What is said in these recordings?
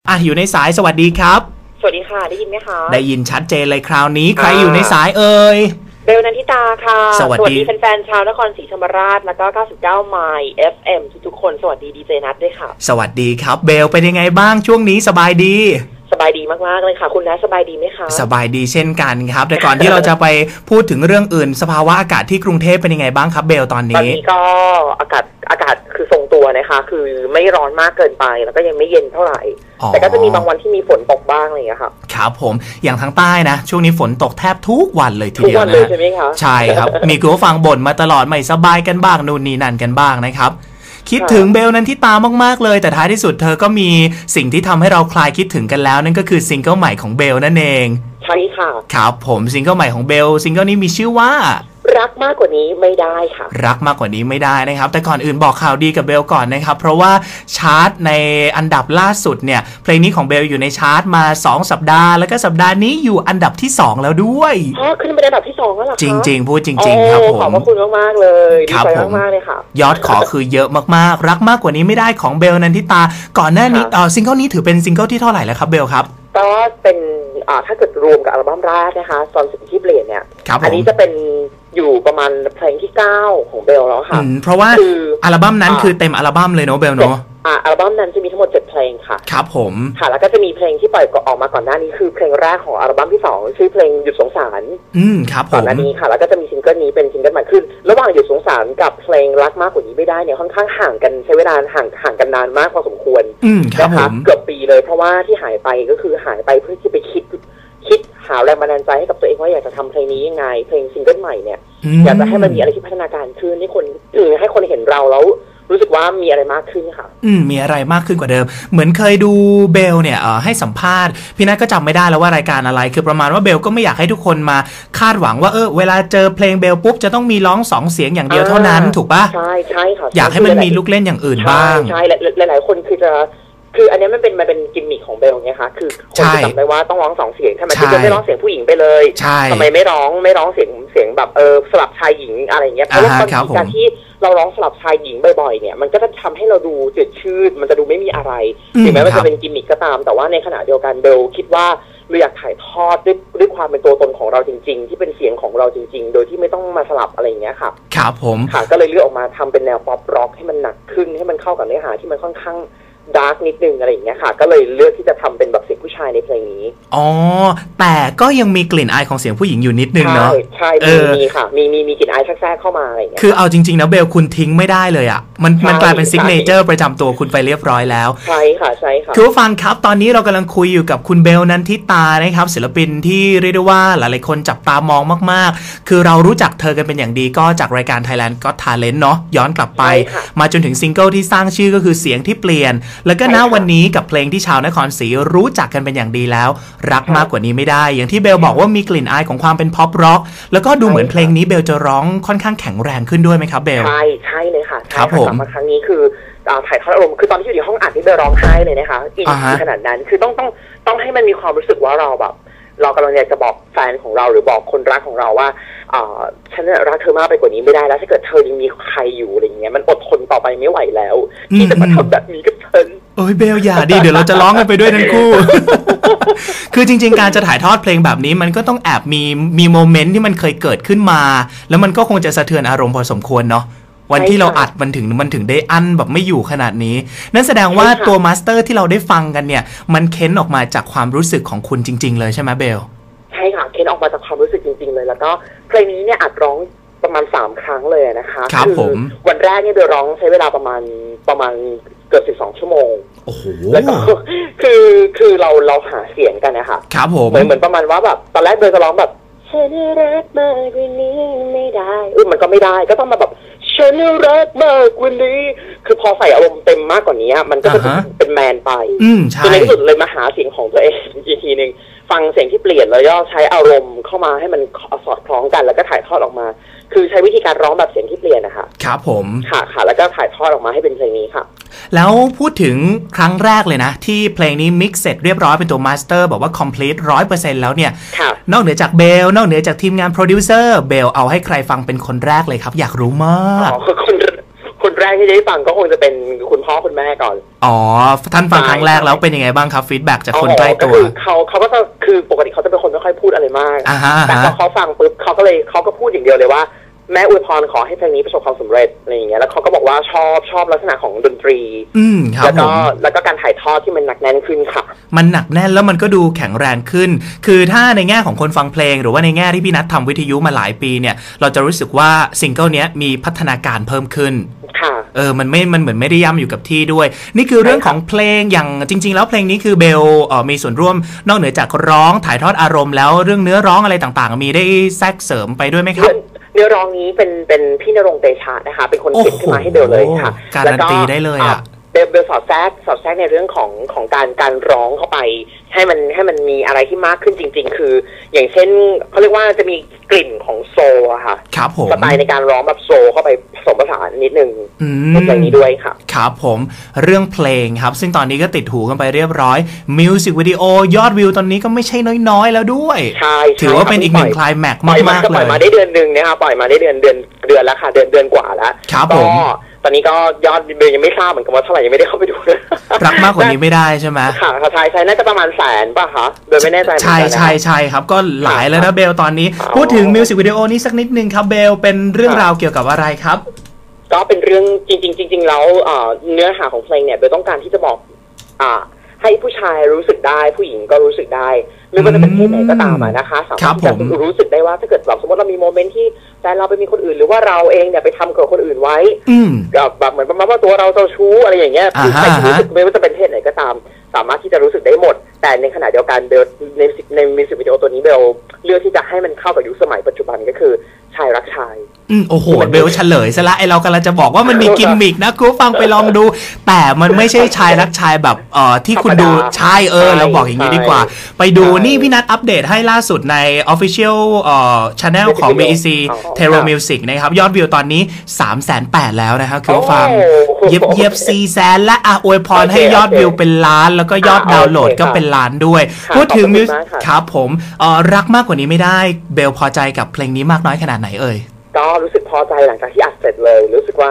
อยู่ในสายสวัสดีครับสวัสดีค่ะได้ยินไหมคะได้ยินชัดเจนเลยคราวนี้ใครอยู่ในสายเอ่ยเบลนันทิตาค่ะสวัสดีแฟนๆชาวนครศรีธรรมราชแล้วก็99ไมล์ FM ทุกๆคนสวัสดีดีเจนัทด้วยค่ะสวัสดีครับเบลเป็นยังไงบ้างช่วงนี้สบายดีสบายดีมากๆเลยค่ะคุณนะสบายดีไหมคะสบายดีเช่นกันครับแต่ก่อนที่เราจะไปพูดถึงเรื่องอื่นสภาวะอากาศที่กรุงเทพเป็นยังไงบ้างครับเบลตอนนี้ก็อากาศคือทรงตัวนะคะคือไม่ร้อนมากเกินไปแล้วก็ยังไม่เย็นเท่าไหร่แต่ก็จะมีบางวันที่มีฝนตกบ้างอะไรอย่างเงี้ยค่ะครับผมอย่างทางใต้นะช่วงนี้ฝนตกแทบทุกวันเลยทีเดียวนะใช่ไหมคะใช่ครับ มีคุณผู้ฟังบ่นมาตลอดไม่สบายกันบ้างนู่นนี่นั่นกันบ้างนะครับคิดถึงเบลนันทิตามากๆเลยแต่ท้ายที่สุดเธอก็มีสิ่งที่ทำให้เราคลายคิดถึงกันแล้วนั่นก็คือซิงเกิลใหม่ของเบลนั่นเองใช่ค่ะครับผมซิงเกิลใหม่ของเบลซิงเกิลนี้มีชื่อว่ารักมากกว่านี้ไม่ได้ค่ะรักมากกว่านี้ไม่ได้นะครับแต่ก่อนอื่นบอกข่าวดีกับเบลก่อนนะครับเพราะว่าชาร์ตในอันดับล่าสุดเนี่ยเพลงนี้ของเบลอยู่ในชาร์ตมา2สัปดาห์แล้วก็สัปดาห์นี้อยู่อันดับที่2แล้วด้วยขึ้นเป็นอันดับที่2แล้วเหรอคะจริงๆพูดจริงๆครับผมขอบคุณมากๆเลยดีใจมากๆเลยค่ะยอดขอคือเยอะมากๆรักมากกว่านี้ไม่ได้ของเบลนันทิตาก่อนหน้านี้ซิงเกิลนี้ถือเป็นซิงเกิลที่เท่าไหร่แล้วครับเบลครับก็เป็นถ้าเกิดรวมกับอัลบั้มแรกนะคะตอนสิ่งที่เปลี่ยนเนี่ยอันนี้จะเป็นอยู่ประมาณเพลงที่9ของเบลแล้วค่ะเพราะว่าอัลบั้มนั้นคือเต็มอัลบั้มเลยเนาะเบลเนาะอัลบั้มนั้นจะมีทั้งหมด7เพลงค่ะครับผมค่ะแล้วก็จะมีเพลงที่ปล่อยออกมาก่อนหน้านี้คือเพลงแรกของอัลบั้มที่2ชื่อเพลงหยุดสงสารครับผมก่อนหน้านี้ค่ะแล้วก็จะมีซิงเกิลนี้เป็นซิงเกิลใหม่ขึ้นระหว่างหยุดสงสารกับเพลงรักมากกว่านี้ไม่ได้เนี่ยค่อนข้างห่างกันใช้เวลาห่างกันนานมากพอสมควรนะคะเกือบปีเลยเพราะว่าที่หายไปก็คือหายไปเพื่อที่ไปคิดหาแรงบันดาลใจให้กับตัวเองว่าอยากจะทำเพลงนี้ยังไงเพลงซิงเกิลใหม่เนี่ยอยากจะให้มันมีอะไรที่พัฒนาการขึ้นให้คนเห็นเราแล้วรู้สึกว่ามีอะไรมากขึ้นค่ะมีอะไรมากขึ้นกว่าเดิมเหมือนเคยดูเบลเนี่ยให้สัมภาษณ์พี่นัทก็จำไม่ได้แล้วว่ารายการอะไรคือประมาณว่าเบลก็ไม่อยากให้ทุกคนมาคาดหวังว่าเวลาเจอเพลงเบลปุ๊บจะต้องมีร้อง2เสียงอย่างเดียวเท่านั้นถูกปะใช่ค่ะอยากให้มันมีลูกเล่นอย่างอื่นบ้างใช่หลายคนคืออันนี้มันเป็นกิมมิคของเบลไงคะคือคนจะจำได้ว่าต้องร้อง2เสียงทำไมถึงไม่ร้องเสียงผู้หญิงไปเลยทำไมไม่ร้องเสียงแบบสลับชายหญิงอะไรอย่างเงี้ยเพราะว่าการที่เราร้องสลับชายหญิงบ่อยๆเนี่ยมันก็จะทำให้เราดูจืดชืดมันจะดูไม่มีอะไรถึงแม้ว่าจะเป็นกิมมิคก็ตามแต่ว่าในขณะเดียวกันเบลคิดว่าเราอยากถ่ายทอดด้วยความเป็นตัวตนของเราจริงๆที่เป็นเสียงของเราจริงๆโดยที่ไม่ต้องมาสลับอะไรอย่างเงี้ยค่ะครับผมค่ะก็เลยเลือกออกมาทำเป็นแนวป๊อปร็อกให้มันหนักขึ้นให้มันเข้ากับเนื้อหาที่มันค่อนข้างดาร์กนิดนึงอะไรอย่างเงี้ยค่ะก็เลยเลือกที่จะทำเป็นแบบเสียงผู้ชายในเพลงนี้แต่ก็ยังมีกลิ่นอายของเสียงผู้หญิงอยู่นิดนึงเนาะใช่มีค่ะมีกลิ่นอายแทรกเข้ามาอะไรอย่างเงี้ยคือเอาจริงๆนะเบลคุณทิ้งไม่ได้เลยอ่ะมันกลายเป็นซิกเนเจอร์ประจำตัวคุณไปเรียบร้อยแล้วใช่ค่ะคือฟังครับตอนนี้เรากำลังคุยอยู่กับคุณเบลนันทิตานะครับศิลปินที่เรียกได้ว่าหลายๆคนจับตามองมากๆคือเรารู้จักเธอกันเป็นอย่างดีก็จากรายการ Thailand Got Talent เนาะย้อนกลับไปมาจนถึงซิงเกิลที่สร้างชื่อก็คือเสียงที่เปลี่ยนแล้วก็ณวันนี้กับเพลงที่ชาวนครศรีรู้จักกันเป็นอย่างดีแล้วรักมากกว่านี้ไม่ได้อย่างที่เบลบอกว่ามีกลิ่นอายของความเป็นพ็อปร็อกแล้วก็ดูเหมือนเพลงนี้เบลจะร้องค่อนข้างแข็งแรงขึ้นด้วยไหมครับเบลใช่เลยค่ะครับผมมาครั้งนี้คือถ่ายทอดอารมณ์คือตอนที่อยู่ในห้องอัดที่เบลร้องไห้เลยนะคะอินขนาดนั้นคือต้องให้มันมีความรู้สึกว่าเราแบบเรากำลังอยากจะบอกแฟนของเราหรือบอกคนรักของเราว่าฉันรักเธอมากไปกว่านี้ไม่ได้แล้วถ้าเกิดเธอยังมีใครอยู่อะไรอย่างเงี้ยมันอดทนต่อไปไม่ไหวแล้วที่จะมาทำแบบนี้กับฉันเบลอย่าดิเดี๋ยวเราจะร้องกันไปด้วยทั้งคู่ คือจริงๆการจะถ่ายทอดเพลงแบบนี้มันก็ต้องแอบมีโมเมนต์ที่มันเคยเกิดขึ้นมาแล้วมันก็คงจะสะเทือนอารมณ์พอสมควรเนาะวันที่เราอัดมันถึงได้อั้นแบบไม่อยู่ขนาดนี้นั่นแสดงว่าตัวมาสเตอร์ที่เราได้ฟังกันเนี่ยมันเค้นออกมาจากความรู้สึกของคุณจริงๆเลยใช่ไหมเบลใช่ค่ะเค้นออกมาจากความรู้สึกจริงๆเลยแล้วก็เพลงนี้เนี่ยอัดร้องประมาณ3ครั้งเลยนะคะคือวันแรกเนี่ยเบลร้องใช้เวลาประมาณเกือบ12ชั่วโมงโอ้โหแล้วก็คือเราหาเสียงกันนะคะครับผมเหมือนประมาณว่าแบบตอนแรกเบลจะร้องแบบฉันรักมากกว่านี้ไม่ได้มันก็ไม่ได้ก็ต้องมาแบบฉันรักมากกว่านี้คือพอใส่อารมณ์เต็มมากกว่านี้มันก็จะเป็นแมนไปใช่ในที่สุดเลยมาหาเสียงของตัวเองอีกทีนึงฟังเสียงที่เปลี่ยนแล้วย่อใช้อารมณ์เข้ามาให้มันสอดคล้องกันแล้วก็ถ่ายทอดออกมาคือใช้วิธีการร้องแบบเสียงที่เปลี่ยนนะคะครับผมค่ะแล้วก็ถ่ายทอดออกมาให้เป็นเพลงนี้ค่ะแล้วพูดถึงครั้งแรกเลยนะที่เพลงนี้มิกซ์เสร็จเรียบร้อยเป็นตัวมาสเตอร์บอกว่า complete 100% แล้วเนี่ยนอกเหนือจากเบลนอกเหนือจากทีมงานโปรดิวเซอร์เบลเอาให้ใครฟังเป็นคนแรกเลยครับอยากรู้มากคนแรกที่ได้ฟังก็คงจะเป็นคุณพ่อคุณแม่ก่อนอ๋อท่านฟังครั้งแรกแล้วเป็นยังไงบ้างครับฟีดแบ็กจากคนใกล้ตัวเขาก็จะคือปกติเขาจะเป็นคนไม่ค่อยพูดอะไรมากแต่พอเขาฟังปุ๊บเขาก็พูดอย่างเดียวเลยว่าแม่อวยพรขอให้เพลงนี้ประสบความสำเร็จอะไรอย่างเงี้ยแล้วเขาก็บอกว่าชอบลักษณะของดนตรีแล้วก็การถ่ายทอดที่มันหนักแน่นขึ้นค่ะมันหนักแน่นแล้วมันก็ดูแข็งแรงขึ้นคือถ้าในแง่ของคนฟังเพลงหรือว่าในแง่ที่พี่นัททำวิทยุมาหลายปีเนี่ยเราจะรู้สึกว่าซิงเกิลนี้มีพัฒนาการเพิ่มขึ้นมันเหมือนไม่ได้ย่ำอยู่กับที่ด้วยนี่คือเรื่องของเพลงอย่างจริงๆแล้วเพลงนี้คือเบลมีส่วนร่วมนอกเหนือจากร้องถ่ายทอดอารมณ์แล้วเรื่องเนื้อร้องอะไรต่างๆมีได้แทรกเสริมไปด้วยไหมครับเนื้อร้องนี้เป็นพี่ณรงค์เตชะนะคะเป็นคนเขียนขึ้นมาให้เบลเลยค่ะการันตีได้เลยอ่ะเบลสอดแทรกในเรื่องของการร้องเข้าไปให้มันมีอะไรที่มากขึ้นจริงๆคืออย่างเช่นเขาเรียกว่าจะมีกลิ่นของโซอะค่ะครับผมสไตล์ในการร้องแบบโซเข้าไปผสมผสานนิดนึงอย่างนี้ด้วยค่ะครับผมเรื่องเพลงครับซึ่งตอนนี้ก็ติดหูกันไปเรียบร้อยมิวสิกวิดีโอยอดวิวตอนนี้ก็ไม่ใช่น้อยๆแล้วด้วยใช่ถือว่าเป็นอีกหนึ่งคลายแม็กซ์มากๆเลยปล่อยมาได้เดือนนึงนะคะปล่อยมาได้เดือนแล้วค่ะเดือนกว่าแล้วครับผมตอนนี้ก็ยอดเบลยังไม่ทราบเหมือนกันว่าเท่าไหร่ยังไม่ได้เข้าไปดูรักมากกว่านี้ไม่ได้ใช่ไหมค่ะใช่น่าจะประมาณ100,000ป่ะคะโดยไม่แน่ใจใช่ครับก็หลายแล้วนะเบลตอนนี้พูดถึงมิวสิกวิดีโอนี้สักนิดนึงครับเบลเป็นเรื่องราวเกี่ยวกับอะไรครับก็เป็นเรื่องจริงแล้วเนื้อหาของเพลงเนี่ยเบลต้องการที่จะบอกให้ผู้ชายรู้สึกได้ผู้หญิงก็รู้สึกได้ไม่ว่าจะเป็นเพศไหนก็ตามนะคะสามารถที่จะรู้สึกได้ว่าถ้าเกิดแบบสมมติเรามีโมเมนต์ที่แฟนเราไปมีคนอื่นหรือว่าเราเองเนี่ยไปทำกับคนอื่นไว้แบบเหมือนประมาณว่าตัวเราเจ้าชู้อะไรอย่างเงี้ยใครรู้สึกไม่ว่าจะเป็นเพศไหนก็ตามสามารถที่จะรู้สึกได้หมดแต่ในขณะเดียวกันในมิวสิกวิดีโอตัวนี้เบลเลือกที่จะให้มันเข้ากับยุคสมัยปัจจุบันก็คือชายรักชายโอ้โหเบลเฉลยซะละไอเรากำลังจะบอกว่ามันมีกิมมิกนะคุณฟังไปลองดูแต่มันไม่ใช่ชายรักชายแบบที่คุณดูใช่เราบอกอย่างนี้ดีกว่าไปดูนี่พี่นัทอัปเดตให้ล่าสุดใน Official Channel ของ BEC Tero Music นะครับยอดวิวตอนนี้ 380,000 แล้วนะครับคุณฟังเย็บ 400,000 และอวยพรให้ยอดวิวเป็นล้านแล้วก็ยอดดาวน์โหลดก็เป็นล้านด้วยพูดถึงมิวสิกครับผมรักมากกว่านี้ไม่ได้เบลพอใจกับเพลงนี้มากน้อยขนาดไหนเอ่ยก็รู้สึกพอใจหลังจากที่อัดเสร็จเลยรู้สึกว่า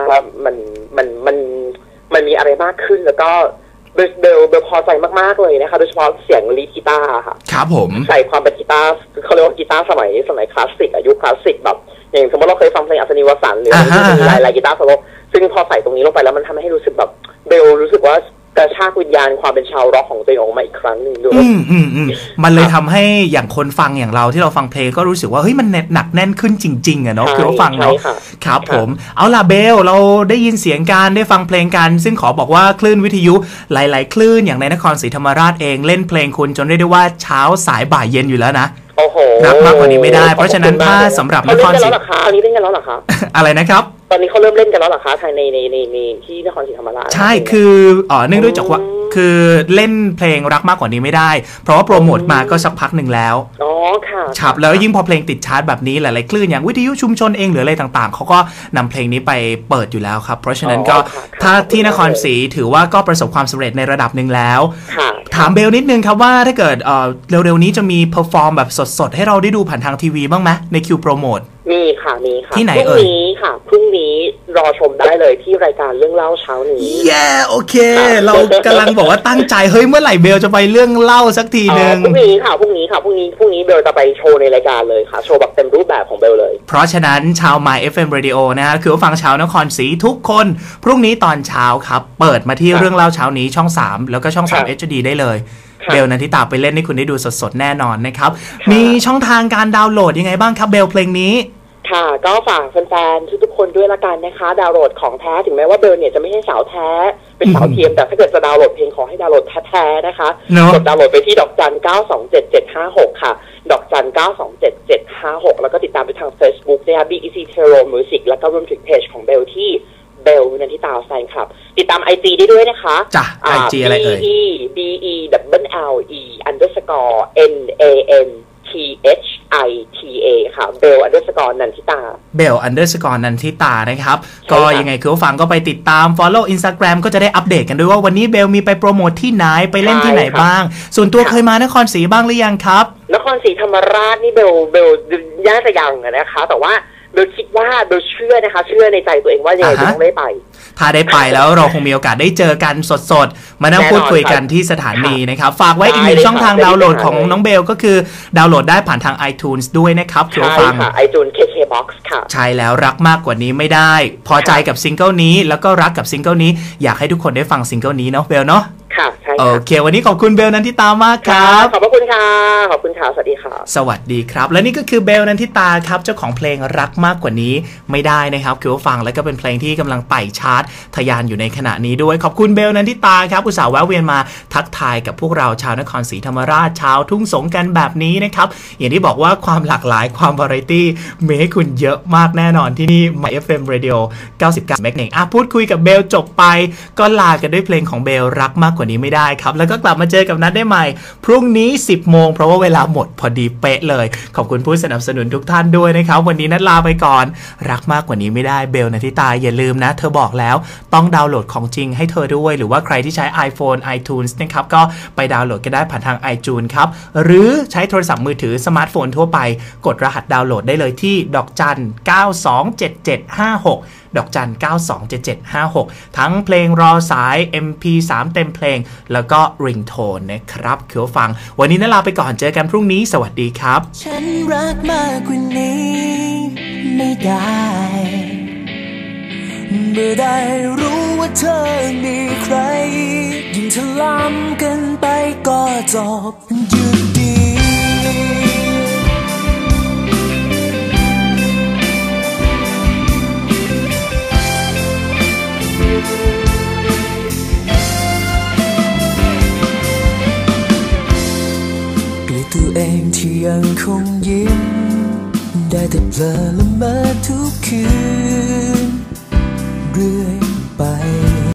มันมีอะไรมากขึ้นแล้วก็เบลพอใจมากๆเลยนะคะโดยเฉพาะเสียงลีดกีตาร์ค่ะครับผมใส่ความเป็นกีตาร์เขาเรียกว่ากีตาร์สมัยคลาสสิกอายุคลาสสิกแบบอย่างสมมติเราเคยฟังเพลงอัศนีวสันต์หรือลายกีตาร์โซโล่ซึ่งพอใส่ตรงนี้ลงไปแล้วมันทำให้รู้สึกแบบเบลรู้สึกว่ากระชากวิญญาณความเป็นชาวร็อกของตัวเองออกมาอีกครั้งหนึ่งด้วยมันเลยทำให้อย่างคนฟังอย่างเราที่เราฟังเพลงก็รู้สึกว่าเฮ้ยมันหนักแน่นขึ้นจริงๆอะเนาะคือเราฟังเนาะครับผมเอาล่ะเบลเราได้ยินเสียงการได้ฟังเพลงกันซึ่งขอบอกว่าคลื่นวิทยุหลายๆคลื่นอย่างในนครศรีธรรมราชเองเล่นเพลงคุณจนเรียกได้ว่าเช้าสายบ่ายเย็นอยู่แล้วนะรักมากกว่านี้ไม่ได้เพราะฉะนั้นถ้าสำหรับนครศรีอันนี้เล่นกันแล้วเหรอคะอะไรนะครับตอนนี้เขาเริ่มเล่นกันแล้วเหรอคะในที่นครศรีธรรมราชใช่คือเนื่องด้วยจากว่าคือเล่นเพลงรักมากกว่านี้ไม่ได้เพราะว่าโปรโมทมาก็สักพักหนึ่งแล้วค่ะครับแล้วยิ่งพอเพลงติดชาร์ตแบบนี้หลายๆคลื่นอย่างวิทยุชุมชนเองหรืออะไรต่างๆเขาก็นำเพลงนี้ไปเปิดอยู่แล้วครับเพราะฉะนั้นก็ถ้าที่นครศรีถือว่าก็ประสบความสำเร็จในระดับหนึ่งแล้วถามเบลนิดนึงครับว่าถ้าเกิดเร็วๆนี้จะมีเพอร์ฟอร์มแบบสดๆให้เราได้ดูผ่านทางทีวีบ้างไหมในคิวโปรโมทมีค่ะที่ไหนพรุ่งนี้ค่ะพรุ่งนี้รอชมได้เลยที่รายการเรื่องเล่าเช้านี้โอเคเรากำลังบอกว่าตั้งใจเฮ้ยเมื่อไหร่เบลจะไปเรื่องเล่าสักทีนึงพรุ่งนี้เบลจะไปโชว์ในรายการเลยค่ะโชว์แบบเต็มรูปแบบของเบลเลยเพราะฉะนั้นชาว My FM Radio นะฮะคือฟังชาวนครศรีทุกคนพรุ่งนี้ตอนเช้าครับเปิดมาที่เรื่องเล่าเช้านี้ช่อง3แล้วก็ช่อง3 HD ได้เลยเบลนันทิตาไปเล่นให้คุณได้ดูสดๆแน่นอนนะครับมีช่องทางการดาวน์โหลดยังไงบ้างครับเบลเพลงนี้ค่ะก็ฝากแฟนๆทุกคนด้วยละกันนะคะดาวน์โหลดของแท้ถึงแม้ว่าเบลเนี่ยจะไม่ใช่สาวแท้เป็นสาวเทียมแต่ถ้าเกิดจะดาวน์โหลดเพลงขอให้ดาวน์โหลดแท้ๆนะคะกดดาวน์โหลดไปที่ดอกจัน9277756ค่ะดอกจัน9277756แล้วก็ติดตามไปทาง Facebook นะคะ BEC Tero Music แล้วก็รวมถึงเพจของเบลที่เบลนันทิตาแฟนคลับติดตาม IG ได้ด้วยนะคะจ้ะ IG อะไรเอ่ย BEBENLENANTHITA ค่ะเบล_นันทิตาเบล_นันทิตานะครับก็ยังไงคือฟังก็ไปติดตาม follow Instagram ก็จะได้อัปเดตกันด้วยว่าวันนี้เบลมีไปโปรโมทที่ไหนไปเล่นที่ไหนบ้างส่วนตัวเคยมานครศรีบ้างหรือยังครับนครศรีธรรมราชนี่เบลย่าจะยังนะคะแต่ว่าเบลคิดว่าเบลเชื่อนะคะเชื่อในใจตัวเองว่ายังไงต้องได้ไปถ้าได้ไปแล้วเราคงมีโอกาสได้เจอกันสดๆมานั่งพูดคุยกันที่สถานีนะครับฝากไว้อีกหนึ่งช่องทางดาวน์โหลดของน้องเบลก็คือดาวน์โหลดได้ผ่านทาง iTunes ด้วยนะครับคุณผู้ฟัง iTunes KKBox ค่ะใช่แล้วรักมากกว่านี้ไม่ได้พอใจกับซิงเกิลนี้แล้วก็รักกับซิงเกิลนี้อยากให้ทุกคนได้ฟังซิงเกิลนี้เนาะเบลเนาะค่ะใช่โอเควันนี้ขอบคุณเบลนันทิตามากครับขอบพระคุณค่ะขอบคุณค่ะสวัสดีค่ะสวัสดีครับและนี่ก็คือเบลนันทิตาครับเจ้าของเพลงรักมากกว่านี้ไม่ได้นะครับคือว่าฟังแล้วก็เป็นเพลงที่กำลังไต่ชาร์ตทะยานอยู่ในขณะนี้ด้วยขอบคุณเบลนันทิตาครับอุตส่าห์แวะเวียนมาทักทายกับพวกเราชาวนครศรีธรรมราชชาวทุ่งสงกันแบบนี้นะครับอย่างที่บอกว่าความหลากหลายความวาไรตี้มีให้คุณเยอะมากแน่นอนที่นี่ My FM Radio 99 MHz พูดคุยกับเบลจบไปก็ลากันด้วยเพลงของเบลรักมากกว่านี้ไม่ได้ครับแล้วก็กลับมาเจอกับนัทได้ใหม่พรุ่งนี้ 10 โมงเพราะว่าเวลาหมดพอดีเป๊ะเลยขอบคุณผู้สนับสนุนทุกท่านด้วยนะครับวันนี้นัทลาไปก่อนรักมากกว่านี้ไม่ได้เบลนันทิตาอย่าลืมนะเธอบอกแล้วต้องดาวน์โหลดของจริงให้เธอด้วยหรือว่าใครที่ใช้ iPhone iTunes นะครับก็ไปดาวน์โหลดกันได้ผ่านทาง iTunes ครับหรือใช้โทรศัพท์มือถือสมาร์ทโฟนทั่วไปกดรหัสดาวน์โหลดได้เลยที่ดอกจัน927756ดอกจัน927756ทั้งเพลงรอสาย MP3 เต็มเพลงแล้วก็ริงโทนนะครับคือฟังวันนี้น่าลาไปก่อนเจอกันพรุ่งนี้สวัสดีครับฉันรักมากกว่านี้ไม่ได้เมื่อได้รู้ว่าเธอมีใครยิ่งทะล้ำกันไปก็จบหยุดดีตัวเองที่ยังคงยิ้มได้แต่เพลินละเมอทุกคืนเรื่อยไป